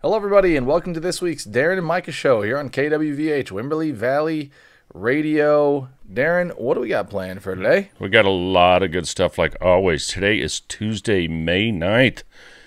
Hello, everybody, and welcome to this week's Darren and Micah show here on KWVH, Wimberley Valley Radio. Darren, what do we got planned for today? We got a lot of good stuff like always. Today is Tuesday, May 9th,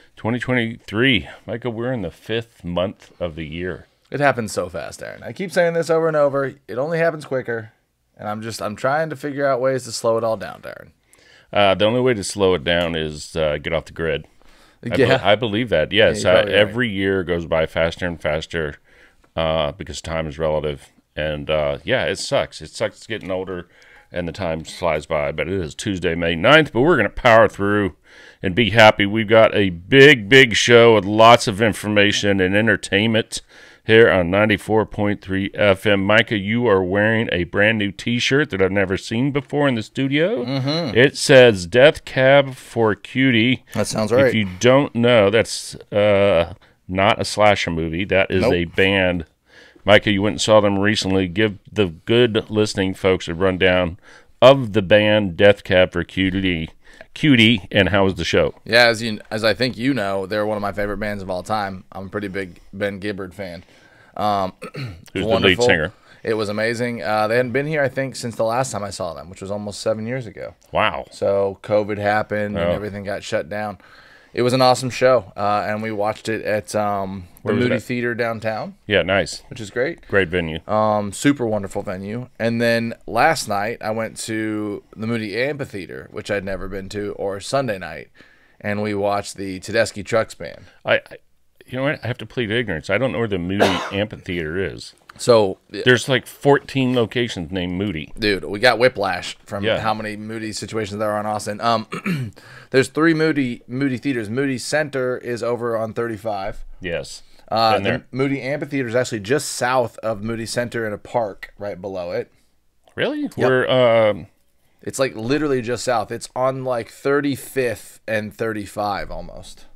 2023. Micah, we're in the 5th month of the year. It happens so fast, Darren. I keep saying this over and over. It only happens quicker, and I'm trying to figure out ways to slow it all down, Darren. The only way to slow it down is get off the grid. Yeah. I believe that. Yes, Yeah, every year goes by faster and faster because time is relative. And, it sucks. It sucks getting older and the time flies by. But it is Tuesday, May 9th. But we're going to power through and be happy. We've got a big show with lots of information and entertainment here on 94.3 FM. Micah, you are wearing a brand new T-shirt that I've never seen before in the studio. Mm-hmm. It says Death Cab for Cutie. That sounds right. If you don't know, that's not a slasher movie. That is a band. Micah, you went and saw them recently. Give the good listening folks a rundown of the band Death Cab for Cutie, and how was the show? Yeah, as I think you know, they're one of my favorite bands of all time. I'm a pretty big Ben Gibbard fan. Who's the lead singer? It was amazing. They hadn't been here, I think, since the last time I saw them, which was almost 7 years ago. Wow. So COVID happened and everything got shut down. It was an awesome show, and we watched it at the Moody Theater downtown. Yeah, nice. Which is great. Great venue. Super wonderful venue. And then last night, I went to the Moody Amphitheater, which I'd never been to, or Sunday night, and we watched the Tedeschi Trucks Band. You know what? I have to plead ignorance. I don't know where the Moody Amphitheater is. So there's like 14 locations named Moody. Dude, we got whiplash from how many Moody situations there are in Austin. There's 3 Moody theaters. Moody Center is over on 35. Yes. The Moody Amphitheater is actually just south of Moody Center in a park right below it. Really? Yep. We're it's like literally just south. It's on like 35th and 35 almost.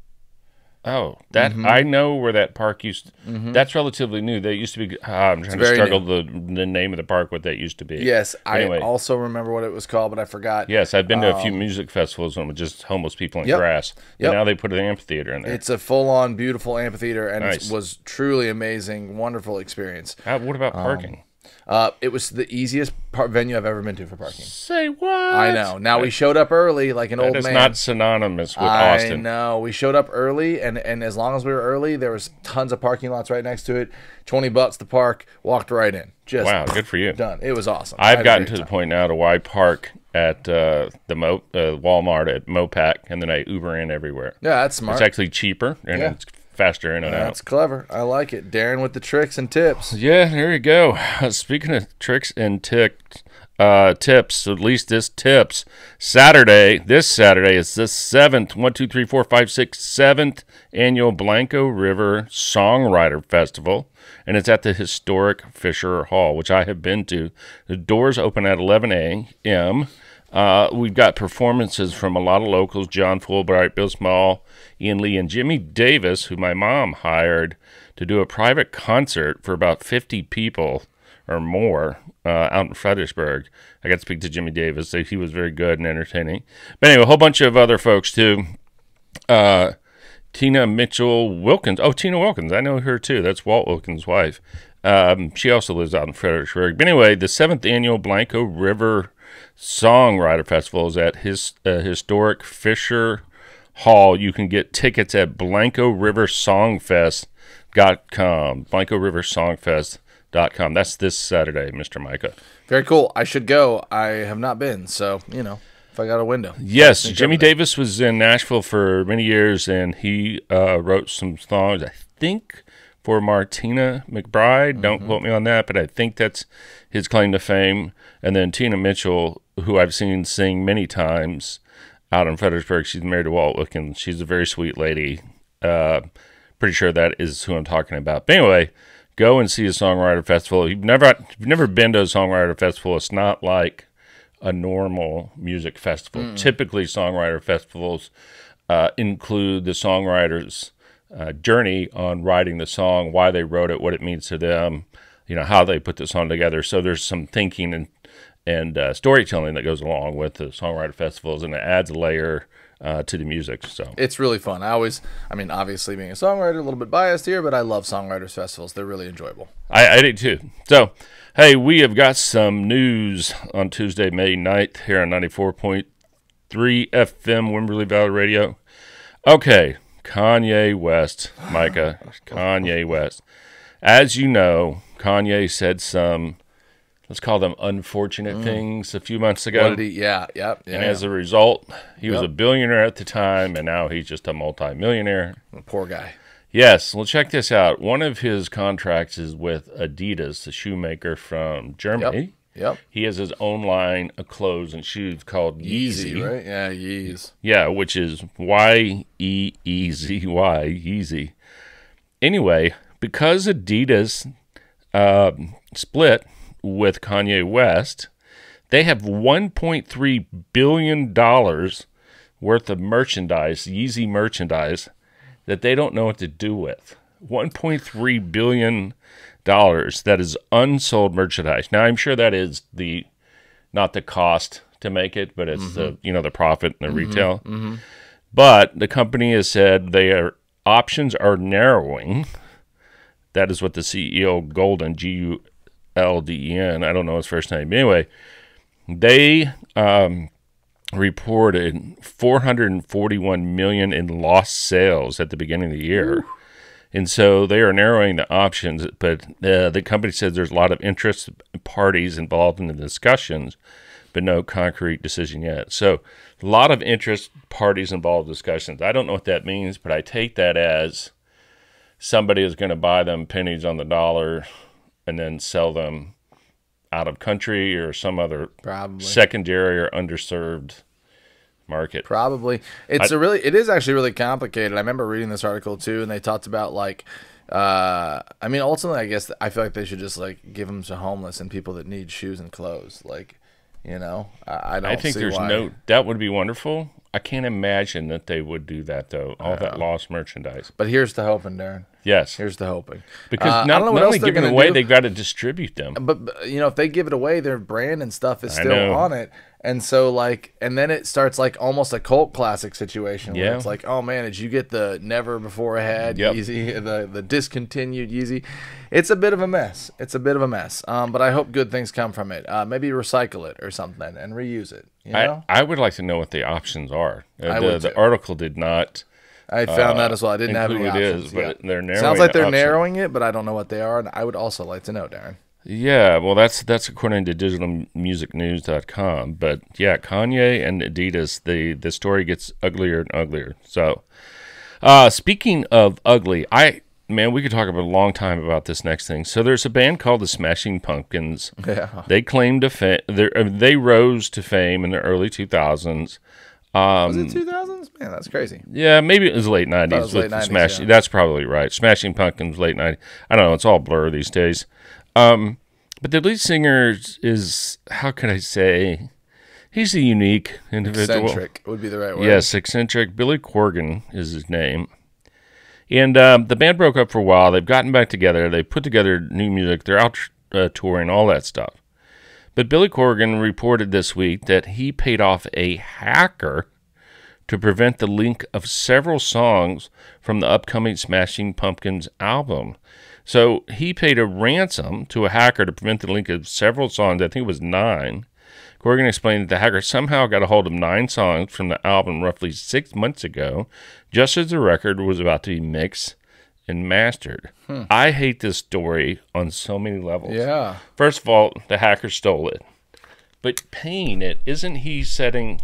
Oh, that I know where that park used to, that's relatively new. They used to be, I'm trying to struggle the name of the park, what that used to be. Yes, anyway, I also remember what it was called, but I forgot. Yes, I've been to a few music festivals with just homeless people in grass. And now they put an amphitheater in there. It's a full-on beautiful amphitheater, and nice. It was truly amazing, wonderful experience. What about parking? It was the easiest venue I've ever been to for parking. Say what? I know. Now, we showed up early like an old man. That is not synonymous with Austin. I know. We showed up early, and as long as we were early, there was tons of parking lots right next to it. $20 to park, walked right in. Just wow, good for you. Done. It was awesome. I've gotten to the point now to why I park at the Walmart at Mopac, and then I Uber in everywhere. Yeah, that's smart. It's actually cheaper, and it's faster in and out. That's clever. I like it. Darren with the tricks and tips. Yeah, there you go. Speaking of tricks and tips, at least this tips, this Saturday is the 7th, 1, 2, 3, 4, 5, 6, 7th annual Blanco River Songwriter Festival, and it's at the historic Fisher Hall, which I have been to. The doors open at 11 a.m., we've got performances from a lot of locals, John Fulbright, Bill Small, Ian Lee, and Jimmy Davis, who my mom hired to do a private concert for about 50 people or more out in Fredericksburg. I got to speak to Jimmy Davis. He was very good and entertaining. But anyway, a whole bunch of other folks, too. Tina Mitchell Wilkins. Oh, Tina Wilkins. I know her, too. That's Walt Wilkins' wife. She also lives out in Fredericksburg. But anyway, the 7th annual Blanco River Songwriter Festival is at his historic Fisher Hall. You can get tickets at BlancoRiverSongFest.com. BlancoRiverSongFest.com. That's this Saturday, Mr. Micah. Very cool. I should go. I have not been, so, if I got a window. Yes, Jimmy Davis was in Nashville for many years, and he wrote some songs, I think, for Martina McBride. Don't quote me on that, but I think that's his claim to fame. And then Tina Mitchell, who I've seen sing many times out in Fredericksburg. She's married to Walt Wilkins. She's a very sweet lady. Pretty sure that is who I'm talking about. But anyway, go and see a songwriter festival. If you've never been to a songwriter festival, it's not like a normal music festival. Typically, songwriter festivals include the songwriter's journey on writing the song, why they wrote it, what it means to them, how they put the song together. So there's some thinking and storytelling that goes along with the songwriter festivals, and it adds a layer to the music. So It's really fun. I mean, obviously being a songwriter, a little bit biased here, but I love songwriters festivals. They're really enjoyable. I do too. So, hey, we have got some news on Tuesday, May 9th here on 94.3 FM Wimberley Valley Radio. Okay, Kanye West, Micah, Kanye West. As you know, Kanye said some, let's call them unfortunate things a few months ago. What did he? Yeah. And as a result, he was a billionaire at the time, and now he's just a multimillionaire. Poor guy. Yes, well, check this out. One of his contracts is with Adidas, the shoemaker from Germany. Yep. He has his own line of clothes and shoes called Yeezy. Right? Yeah, Yeez. Yeah, which is Yeezy, Yeezy. Anyway, because Adidas split with Kanye West, they have $1.3 billion worth of merchandise, Yeezy merchandise, that they don't know what to do with. $1.3 billion that is unsold merchandise. Now, I'm sure that is not the cost to make it, but it's the profit and the retail. But the company has said their options are narrowing. That is what the CEO, Golden, Gulden, I don't know his first name. Anyway, they reported $441 million in lost sales at the beginning of the year. Ooh. And so they are narrowing the options, but the company says there's a lot of interest parties involved in the discussions, but no concrete decision yet. So a lot of interest parties involved in discussions. I don't know what that means, but I take that as somebody is going to buy them pennies on the dollar and then sell them out of country or some other secondary or underserved market. Probably. It is actually really complicated. I remember reading this article too, and they talked about ultimately, I guess I feel like they should just give them to homeless and people that need shoes and clothes. I think there's that would be wonderful. I can't imagine that they would do that though. All that lost merchandise. But here's the hoping, Darren. Yes. Here's the hoping. Because not only giving away, they've got to distribute them. But if they give it away, their brand and stuff is still on it. And so, and then it starts almost a cult classic situation where it's oh man, did you get the never before had Yeezy, the discontinued Yeezy? It's a bit of a mess. But I hope good things come from it. Maybe recycle it or something and reuse it. I would like to know what the options are. The article did not. I found that as well. I didn't have any options. But they're narrowing. Sounds like they're narrowing it, but I don't know what they are, and I would also like to know, Darren. Yeah, well, that's according to digitalmusicnews.com. But yeah, Kanye and Adidas, the story gets uglier and uglier. So, speaking of ugly, we could talk about a long time about this next thing. So there's a band called the Smashing Pumpkins. Yeah, they claim to they rose to fame in the early 2000s. Was it 2000s? Man, that's crazy. Yeah, maybe it was late 90s. Late 90s, yeah. That's probably right. Smashing Pumpkins, late 90s. I don't know. It's all blur these days. But the lead singer is, how can I say, he's a unique individual. Eccentric would be the right word. Yes, eccentric. Billy Corgan is his name. And the band broke up for a while. They've gotten back together. They put together new music. They're out touring, all that stuff. But Billy Corgan reported this week that he paid off a hacker to prevent the link of several songs from the upcoming Smashing Pumpkins album. So he paid a ransom to a hacker to prevent the link of several songs. I think it was 9. Corgan explained that the hacker somehow got a hold of 9 songs from the album roughly 6 months ago, just as the record was about to be mixed and mastered. I hate this story on so many levels. Yeah. First of all, the hacker stole it. But paying it, isn't he setting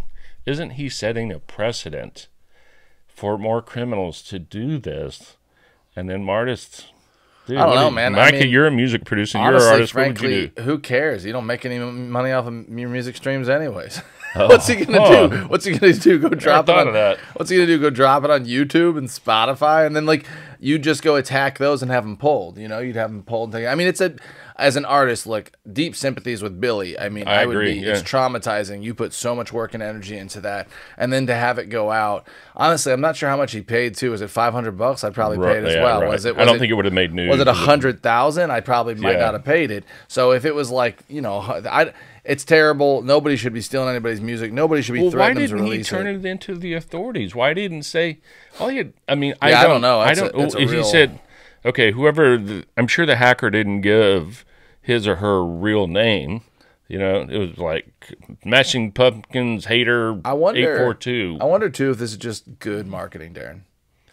a precedent for more criminals to do this? And then artists... Dude, I don't know, man. Micah, you're a music producer. Honestly, you're an artist. Frankly, what would you do? Who cares? You don't make any money off of your music streams anyways. What's he gonna do? What's he gonna do? Go drop it on that. What's he gonna do? Go drop it on YouTube and Spotify, and then you just go attack those and have them pulled. You'd have them pulled. I mean, as an artist, deep sympathies with Billy. I mean, I agree. It's traumatizing. You put so much work and energy into that, and then to have it go out. Honestly, I'm not sure how much he paid too. Was it $500? I'd probably pay it as well. Right. I don't think it would have made news. Was it $100,000? I probably might not have paid it. So if it was It's terrible. Nobody should be stealing anybody's music. Nobody should be threatening to release it. Why didn't he turn it into the authorities? Why didn't say? I don't know. He said, okay, I'm sure the hacker didn't give his or her real name. You know, it was like Smashing Pumpkins hater 842. I wonder too if this is just good marketing, Darren.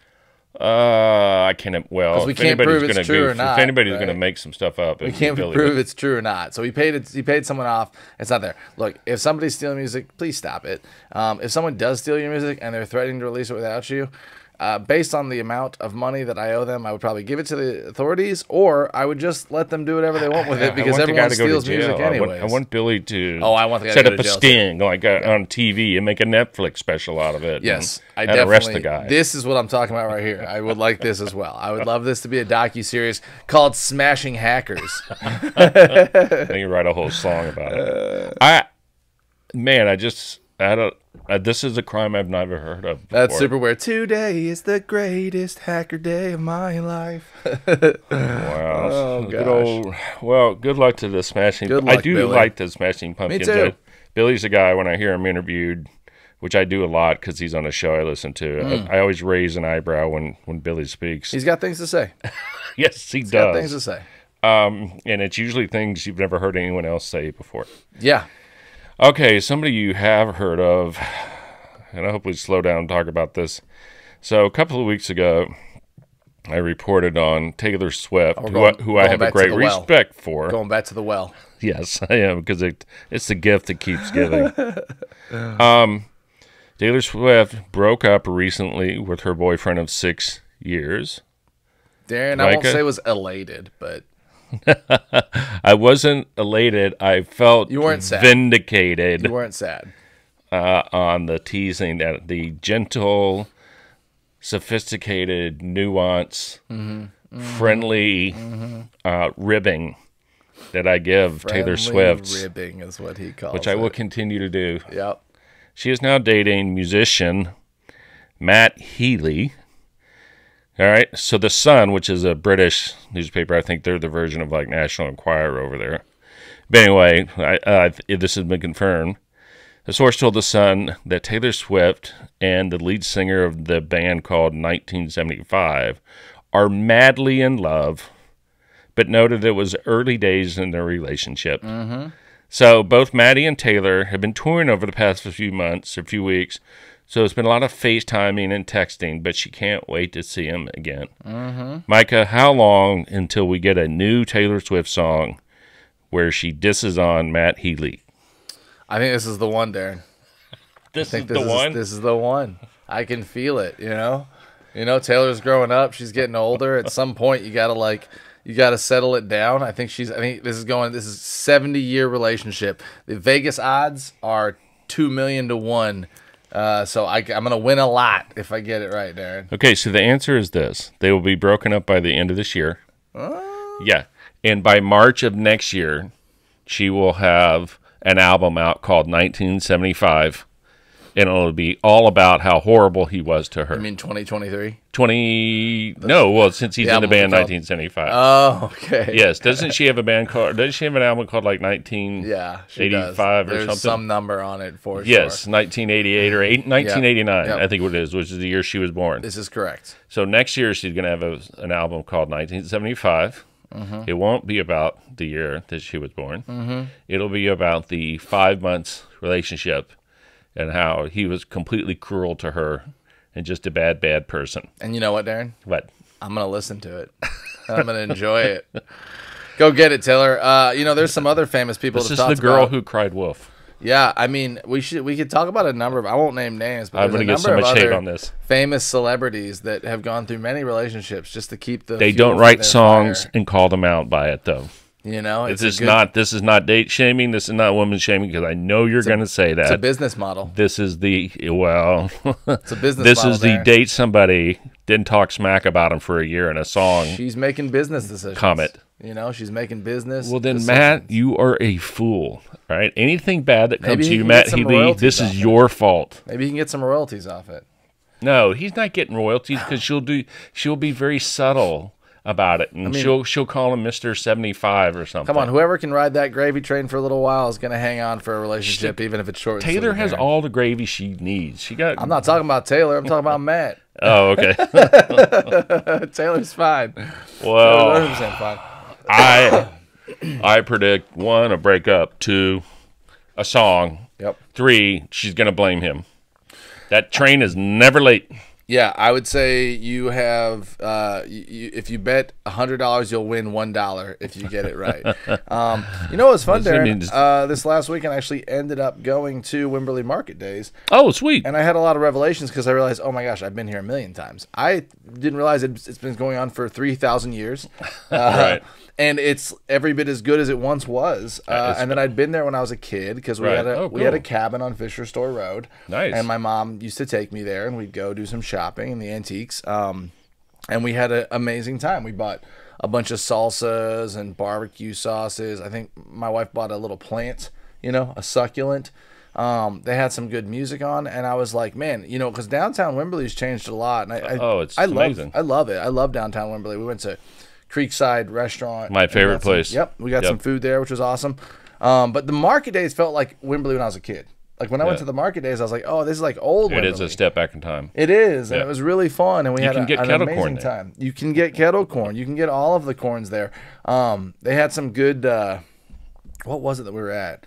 I can't. Well, we can't prove it's true or not. If anybody's going to make some stuff up, we can't prove it's true or not. So he paid someone off. It's not there. Look, if somebody's stealing music, please stop it. If someone does steal your music and they're threatening to release it without you, based on the amount of money that I owe them, I would probably give it to the authorities, or I would just let them do whatever they want with it because everyone steals music anyway. I want Billy to set up a sting on TV and make a Netflix special out of it. Yes, I definitely arrest the guy. This is what I'm talking about right here. I would like this as well. I would love this to be a docuseries called "Smashing Hackers." I can write a whole song about it. This is a crime I've never heard of before. That's super weird. Today is the greatest hacker day of my life. Wow. Oh, gosh. Good luck to the Smashing. Good luck, I do Billy. like the Smashing Pumpkins. Me too. Billy's a guy, when I hear him interviewed, which I do a lot because he's on a show I listen to, I always raise an eyebrow when Billy speaks. He's got things to say. Yes, he does. Got things to say. And it's usually things you've never heard anyone else say before. Yeah. Okay, somebody you have heard of, and I hope we slow down and talk about this. So a couple of weeks ago, I reported on Taylor Swift, who I have a great respect for. Going back to the well. Yes, I am, because it's the gift that keeps giving. Taylor Swift broke up recently with her boyfriend of 6 years. Darren, I won't say was elated, but... I wasn't elated. I felt you weren't sad. Vindicated. You weren't sad. On the teasing, that the gentle, sophisticated, nuance, friendly ribbing that I give Taylor Swift. Ribbing is what he calls it. Which I will continue to do. Yep. She is now dating musician Matt Healy. All right, so The Sun, which is a British newspaper, I think they're the version of like National Enquirer over there. But anyway, this has been confirmed. A source told The Sun that Taylor Swift and the lead singer of the band called 1975 are madly in love, but noted it was early days in their relationship. Mm-hmm. So both Maddie and Taylor have been touring over the past few weeks. So it's been a lot of FaceTiming and texting, but she can't wait to see him again. Mm-hmm. Micah, how long until we get a new Taylor Swift song where she disses on Matt Healy? I think this is the one, Darren. This is the one? This is the one. I can feel it, you know? You know, Taylor's growing up. She's getting older. At some point, you got to settle it down. I think this is 70-year relationship. The Vegas odds are 2 million to 1. So I'm going to win a lot if I get it right, Darren. Okay, so the answer is this. They will be broken up by the end of this year. Yeah. And by March of next year, she will have an album out called 1975. And it'll be all about how horrible he was to her. You mean 2023? Since he's in the band 1975. Oh, okay. Yes, doesn't she have a band called? Doesn't she have an album called like 1985 or something? There's some number on it for sure. Yes, 1988 or 1989, Yep. I think what it is, which is the year she was born. This is correct. So next year she's going to have an album called 1975. Mm-hmm. It won't be about the year that she was born. Mm-hmm. It'll be about the 5 months relationship and how he was completely cruel to her and just a bad person. And you know what, Darren? What? I'm going to listen to it. I'm going to enjoy it. Go get it, Taylor. There's some other famous people to talk about. This is the girl who cried wolf. Yeah, I mean, we could talk about a number of, I won't name names, but I'm going to get so much hate on this. Famous celebrities that have gone through many relationships just to keep the They don't write songs and call them out by it, though. You know, this is not date shaming. This is not woman shaming, because I know you're going to say that. It's a business model. This is it's a business this model. Is the date somebody, didn't talk smack about him for a year in a song. She's making business decisions. Comment. You know, she's making business. Well, then, decisions. Matt, you are a fool. Right? Anything bad that comes to you, Matt Healy, this is your fault. Maybe he can get some royalties off it. No, he's not getting royalties because she'll be very subtle about it, and she'll call him Mr. 75 or something. Come on, whoever can ride that gravy train for a little while is going to hang on for a relationship, even if it's short. Taylor has all the gravy she needs. I'm not talking about Taylor. I'm talking about Matt. Oh, okay. Taylor's fine. Well, Taylor's 100% fine. I predict 1, a breakup, 2, a song. Yep. 3, she's going to blame him. That train is never late. Yeah, I would say you have. If you bet $100, you'll win $1 if you get it right. You know what's fun, Darren? This last weekend, I actually ended up going to Wimberley Market Days. Oh, sweet! And I had a lot of revelations because I realized, oh my gosh, I've been here a million times. I didn't realize it's been going on for 3,000 years. Right. And it's every bit as good as it once was. And then I'd been there when I was a kid because we had a cabin on Fisher Store Road. Nice. And my mom used to take me there, and we'd go do some shopping in the antiques. And we had an amazing time. We bought a bunch of salsas and barbecue sauces. I think my wife bought a little plant, a succulent. They had some good music on, and I was like, man, because downtown Wimberley's changed a lot. And it's amazing. I love it. I love downtown Wimberley. We went to Creekside Restaurant. My favorite place. We got some food there, which was awesome. But the market days felt like Wimberley when I was a kid. Like when I went to the market days, I was like, oh, this is like old Wimberley. It is a step back in time. It is, and it was really fun, and we had an amazing corn time. You can get kettle corn. You can get all of the corns there. They had some good, what was it that we were at?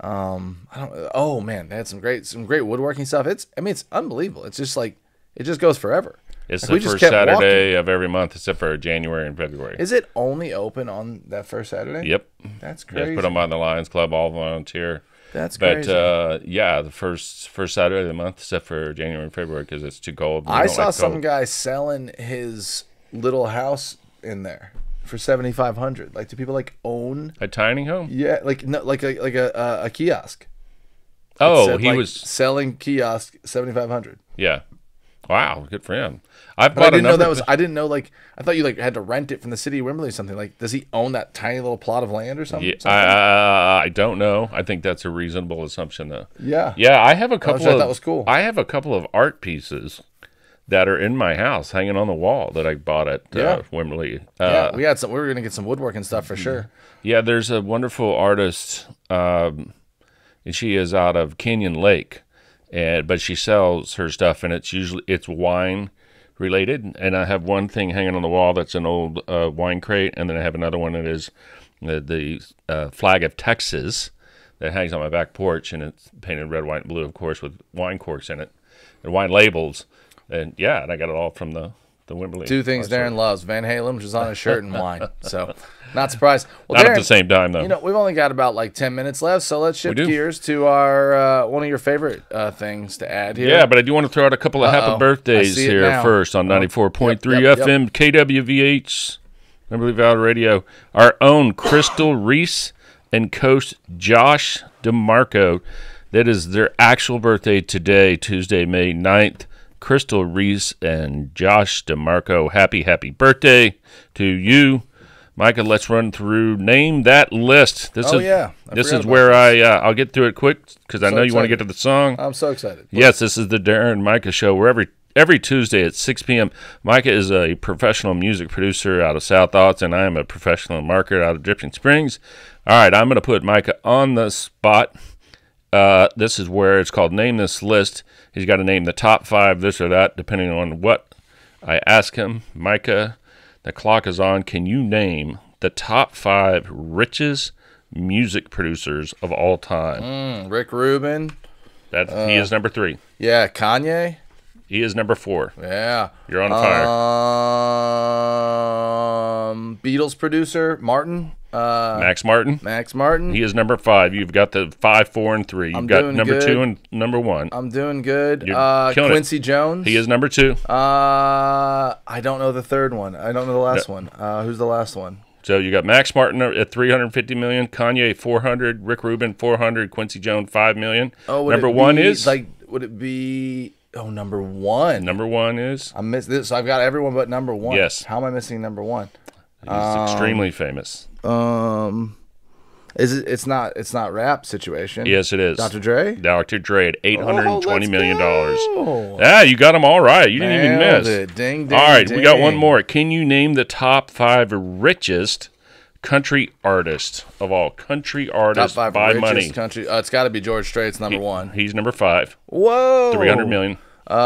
Oh man, they had some great woodworking stuff. It's unbelievable. It's just like, it just goes forever. It's the first Saturday of every month, except for January and February. Is it only open on that first Saturday? Yep. That's crazy. Just put them on the Lions Club, all volunteer. That's crazy. But the first Saturday of the month, except for January and February, because it's too cold. I saw some guy selling his little house in there for $7,500. Like, do people own a tiny home? Yeah, like a kiosk. Oh, he was selling kiosk $7,500. Yeah. Wow, good for him. I didn't know that was. I didn't know. I thought you had to rent it from the city of Wimberley or something. Like, does he own that tiny little plot of land or something? Yeah, I don't know. I think that's a reasonable assumption, though. Yeah. Yeah, I have a couple. That was cool. I have a couple of art pieces that are in my house, hanging on the wall that I bought at Wimberley. We had some. We were gonna get some woodworking stuff for sure. Yeah, there's a wonderful artist, and she is out of Canyon Lake. But she sells her stuff, and it's wine related. And I have one thing hanging on the wall that's an old wine crate, and then I have another one that is the flag of Texas that hangs on my back porch, and it's painted red, white, and blue, of course, with wine corks in it and wine labels. And and I got it all from the Wimberley. Two things Darren loves: Van Halen, which is on his shirt, and wine. So, not surprised. Well, not Darren, at the same time, though. We've only got about 10 minutes left, so let's shift gears to our one of your favorite things to add here. Yeah, but I do want to throw out a couple of happy birthdays here first on 94.3 FM KWVH, Wimberley Valley Radio. Our own Crystal Reese and Coach Josh DeMarco. That is their actual birthday today, Tuesday, May 9th. Crystal Reese and Josh DeMarco, happy birthday to you. Micah, let's run through Name That List. This is where I'll get through it quick because I know you want to get to the song. I'm so excited. Yes, this is the Darren and Micah show where every Tuesday at 6 p.m. Micah is a professional music producer out of South Austin, and I am a professional marketer out of Dripping Springs. All right, I'm going to put Micah on the spot. This is where it's called Name This List. He's got to name the top 5, this or that, depending on what I ask him. Micah, the clock is on. Can you name the top 5 richest music producers of all time? Rick Rubin. He is number 3. Yeah, Kanye. He is number 4. Yeah. You're on fire. Beatles producer, Martin. Max Martin. Max Martin. He is number 5. You've got the 5, 4, and 3. You've got number 2 and number 1. I'm doing good. Quincy Jones. He is number 2. I don't know the third one. I don't know the last one. Who's the last one? So you got Max Martin at $350 million, Kanye $400, Rick Rubin $400, Quincy Jones $5 million. Oh, number 1 is would it be? Oh, number 1. Number 1 is. I missed this. So I've got everyone but number 1. Yes. How am I missing number 1? He's extremely famous. It's not rap situation. Yes, it is. Dr. Dre? Dr. Dre at $820 million. Go. Ah, you got them all right. You didn't even miss. It. Ding, ding, all right, ding. We got one more. Can you name the top 5 richest country artists of all? Country artists top 5 by richest money. Country. It's got to be George Strait's number 1. He's number 5. Whoa. 300 million.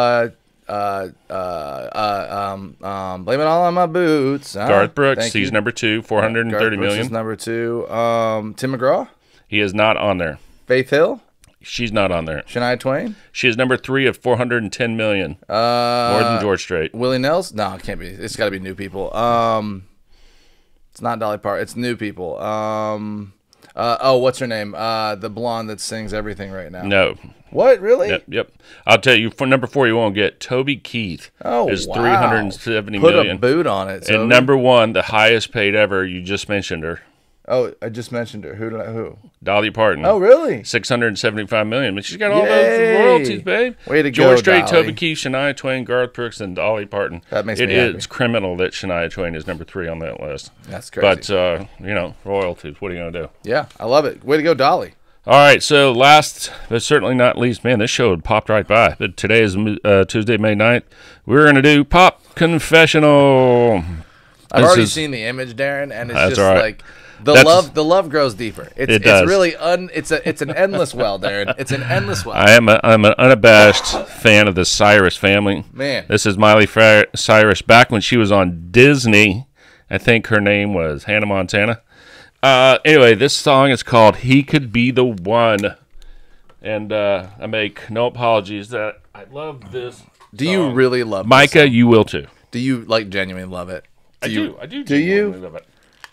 Blame it all on my boots. Garth Brooks, he's number 2, 430 Garth Brooks million. is number 2. Tim McGraw. He is not on there. Faith Hill. She's not on there. Shania Twain. She is number 3 at 410 million. More than George Strait. Willie Nelson. No, it can't be. It's got to be new people. It's not Dolly Parton. It's new people. What's her name? The blonde that sings everything right now. No. What, really? Yep. I'll tell you, for number 4, you won't get. Toby Keith is wow. 370 Put million. a boot on it. And number 1, the highest paid ever, you just mentioned her. Oh, I just mentioned her. Who? Dolly Parton. Oh, really? 675 million. But she's got all those royalties, babe. Way to George go, Strait, Dolly. Toby Keith, Shania Twain, Garth Brooks, and Dolly Parton. That makes me happy. It's criminal that Shania Twain is number 3 on that list. That's crazy. But, royalties. What are you going to do? Yeah, I love it. Way to go, Dolly. All right, so last but certainly not least, man, this show had popped right by. But today is Tuesday, May 9th. We're going to do Pop Confessional. I've already seen the image, Darren, and it's just right. like the love grows deeper. It does. It's really it's an endless well, Darren. It's an endless well. I'm an unabashed fan of the Cyrus family. Man. This is Miley Cyrus back when she was on Disney. I think her name was Hannah Montana. Anyway, this song is called He Could Be the One. And I make no apologies that I love this song. Do you really love this Micah, song? you will too. Do you genuinely love it? I do. Do you? Love it.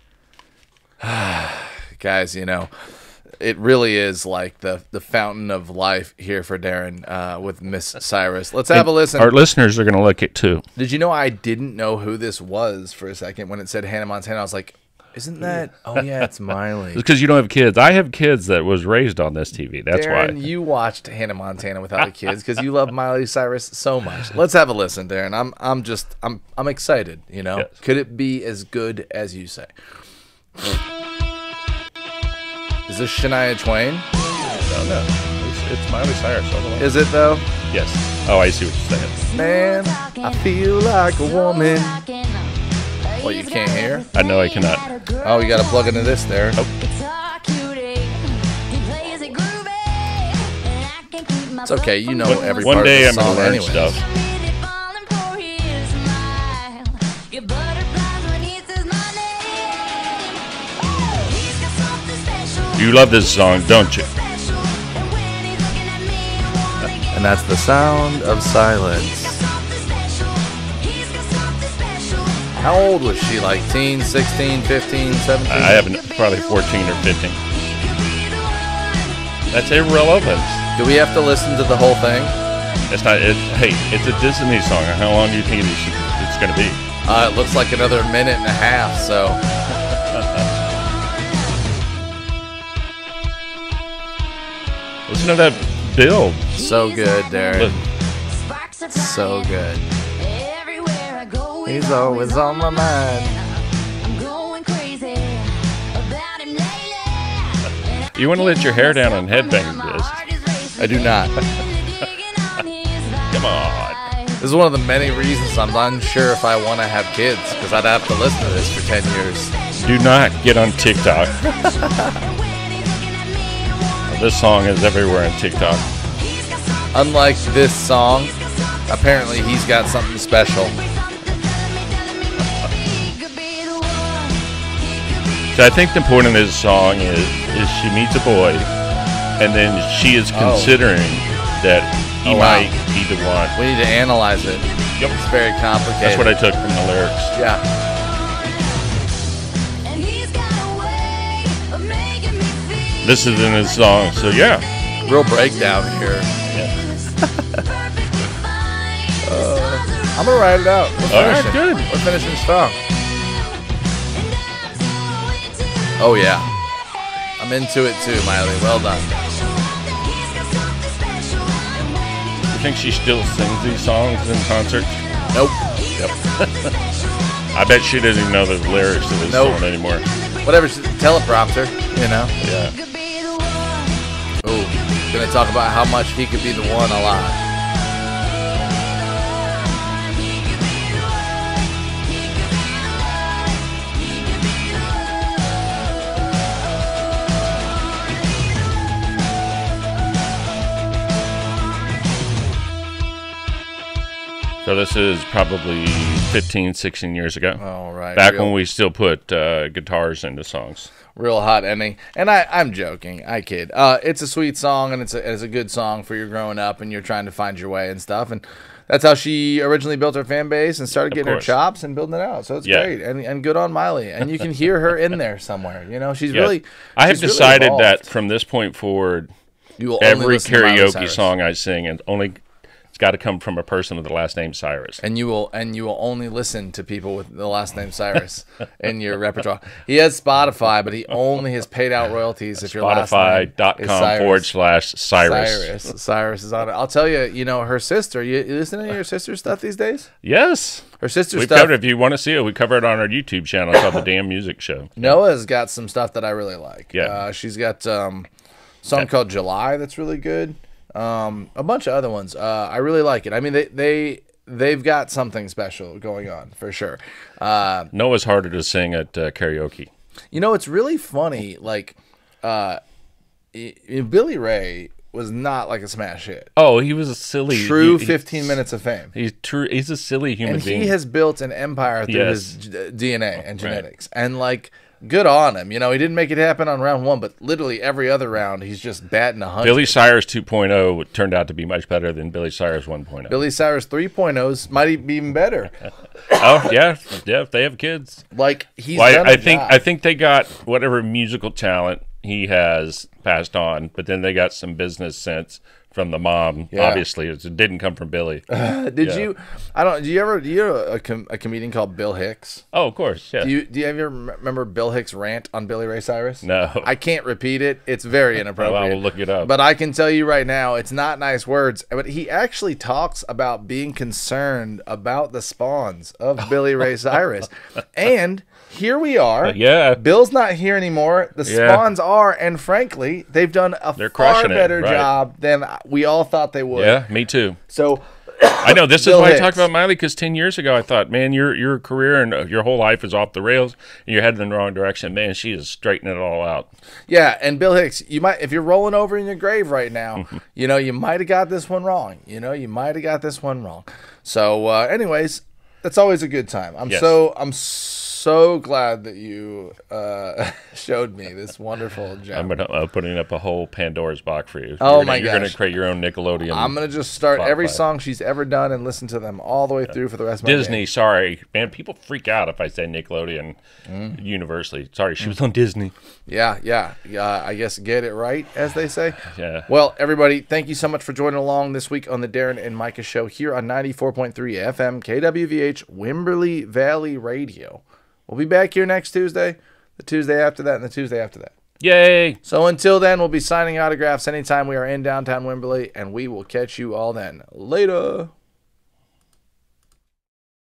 Guys, it really is like the fountain of life here for Darren with Miss Cyrus. Let's have a listen. Our listeners are going to like it too. Did you know I didn't know who this was for a second when it said Hannah Montana? I was like, isn't that? Oh, yeah, it's Miley. It's because you don't have kids. I have kids that was raised on this TV. That's Darren, why. You watched Hannah Montana without the kids because you love Miley Cyrus so much. Let's have a listen, Darren. I'm excited. Yes. Could it be as good as you say? Is this Shania Twain? No. It's Miley Cyrus. Is it though? Yes. Oh, I see what you're saying. Man, I feel like a woman. What, you can't hear? I know I cannot. Oh, you got to plug into this there. It's okay. You know every One part day of the I'm song going to learn anyways. stuff. You love this song, don't you? And that's the sound of silence. How old was she? Like teen, 16, 15, 17? I haven't, probably 14 or 15. That's irrelevant. Do we have to listen to the whole thing? It's not. Hey, it's a Disney song. How long do you think it's going to be? It looks like another minute and a half, so. Listen to that build. So good, Darren. Look. So good. He's always on my mind. You want to let your hair down and headbang this? I do not. Come on. This is one of the many reasons I'm unsure if I want to have kids, because I'd have to listen to this for 10 years. Do not get on TikTok. This song is everywhere on TikTok. Unlike this song, apparently he's got something special. So I think the point of this song is she meets a boy, and then she is considering that he might be the one. We need to analyze it. Yep. It's very complicated. That's what I took from the lyrics. Yeah. This is in his song, so yeah. Real breakdown here. Yeah. I'm going to write it out. We're All right, finishing. good. We're finishing strong. Oh, yeah. I'm into it too, Miley. Well done. You think she still sings these songs in concerts? Nope. Yep. I bet she doesn't even know the lyrics to this song anymore. whatever teleprompter, you know. Yeah. Ooh, gonna talk about how much he could be the one alive. So this is probably 15, 16 years ago. All right. Back when we still put guitars into songs. Real hot ending. And I'm joking. I kid. It's a sweet song, and it's a good song for you growing up and you're trying to find your way and stuff. And that's how she originally built her fan base and started getting her chops and building it out. So it's great. And good on Miley. And you can hear her in there somewhere. You know, she's really I have decided that from this point forward, you will every karaoke song I sing and it's got to come from a person with the last name Cyrus. And you will only listen to people with the last name Cyrus in your repertoire. He has Spotify, but he only has paid out royalties if your last name is Spotify.com/Cyrus. Cyrus is on it. I'll tell you, her sister. You listen to your sister's stuff these days? Yes. Her sister's We've stuff. covered, if you want to see it, we cover it on our YouTube channel called The Damn Music Show. Noah's got some stuff that I really like. Yeah. She's got a song called July that's really good. A bunch of other ones. I really like it. I mean, they've got something special going on for sure. Noah's harder to sing at karaoke. It's really funny. Like, Billy Ray was not like a smash hit. Oh, he was a silly 15 minutes of fame. He's a silly human being. He has built an empire through his DNA and genetics, and like. Good on him. He didn't make it happen on round 1, but literally every other round, he's just batting 100. Billy Cyrus 2.0 turned out to be much better than Billy Cyrus 1.0. Billy Cyrus 3.0s might be even better. Oh, yeah, if they have kids. Like, he's done I think they got whatever musical talent he has passed on, but then they got some business sense from the mom. Yeah. Obviously, it didn't come from Billy. Do you ever a comedian called Bill Hicks? Oh, of course. Yeah. Do you ever remember Bill Hicks' rant on Billy Ray Cyrus? No. I can't repeat it. It's very inappropriate. I will look it up. But I can tell you right now, it's not nice words. But he actually talks about being concerned about the spawns of Billy Ray Cyrus. And here we are. Bill's not here anymore. The spawns are, and frankly, they've done a far better job than we all thought they would. Yeah, me too. So I know this is why I talk about Miley, because 10 years ago I thought, man, your career and your whole life is off the rails and you're heading in the wrong direction. Man, she is straightening it all out. Yeah, and Bill Hicks, you might, if you're rolling over in your grave right now, you might have got this one wrong. You might have got this one wrong. So, anyways, that's always a good time. I'm so glad that you showed me this wonderful gem. I'm putting up a whole Pandora's box for you. Oh, You're going to create your own Nickelodeon. I'm going to just start every song she's ever done and listen to them all the way through for the rest of my Disney, day. Sorry. Man, people freak out if I say Nickelodeon universally. Sorry, she was on Disney. Yeah. I guess get it right, as they say. Yeah. Well, everybody, thank you so much for joining along this week on the Darren and Micah Show here on 94.3 FM KWVH Wimberley Valley Radio. We'll be back here next Tuesday, the Tuesday after that, and the Tuesday after that. Yay! So until then, we'll be signing autographs anytime we are in downtown Wimberley, and we will catch you all then. Later!